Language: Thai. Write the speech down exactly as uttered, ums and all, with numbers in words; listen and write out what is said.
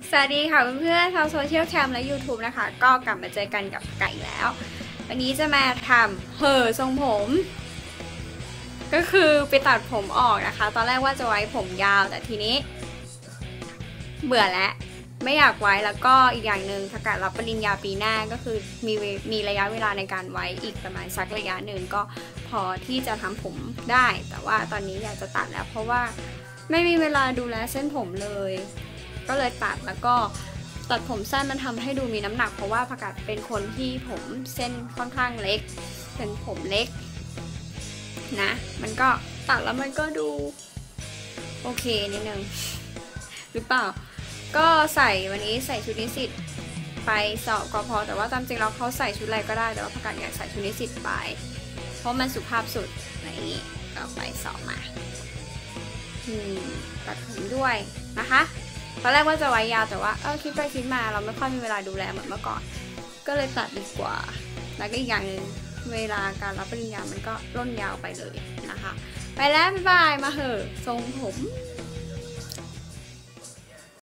สวัสดีค่ะเพื่อนๆชาวโซเชียลแคมและ YouTube นะคะก็กลับมาเจอกันกับไก่แล้ววันนี้จะมาทำเห่อทรงผมก็คือไปตัดผมออกนะคะตอนแรกว่าจะไว้ผมยาวแต่ทีนี้เบื่อแล้วไม่อยากไว้แล้วก็อีกอย่างหนึ่งถ้าการรับปริญญาปีหน้าก็คือมีมีระยะเวลาในการไว้อีกประมาณสักระยะหนึ่งก็พอที่จะทำผมได้แต่ว่าตอนนี้อยากจะตัดแล้วเพราะว่าไม่มีเวลาดูแลเส้นผมเลยก็เลยตัดแล้วก็ตัดผมสั้นมันทำให้ดูมีน้ำหนักเพราะว่าผักกาดเป็นคนที่ผมเส้นค่อนข้างเล็กเป็นผมเล็กนะมันก็ตัดแล้วมันก็ดูโอเคนิดนึงหรือเปล่าก็ใส่วันนี้ใส่ชุดนิสิตไปสอบก็พอแต่ว่าตามจริงเราเขาใส่ชุดอะไรก็ได้แต่ว่าผักกาดอยากใส่ชุดนิสิตไปเพราะมันสุภาพสุดในนี้ก็ไปสอบมาตัดผมด้วยนะคะตอนแรกว่าจะไว้ยาวแต่ว่าเออคิดไปคิดมาเราไม่ค่อยมีเวลาดูแลเหมือนเมื่อก่อนก็เลยตัดดีกว่าแล้วก็อีกอย่างหนึ่งเวลาการรับปริญญามันก็ร่นยาวไปเลยนะคะไปแล้วบ๊ายบายมาเหอะทรงผม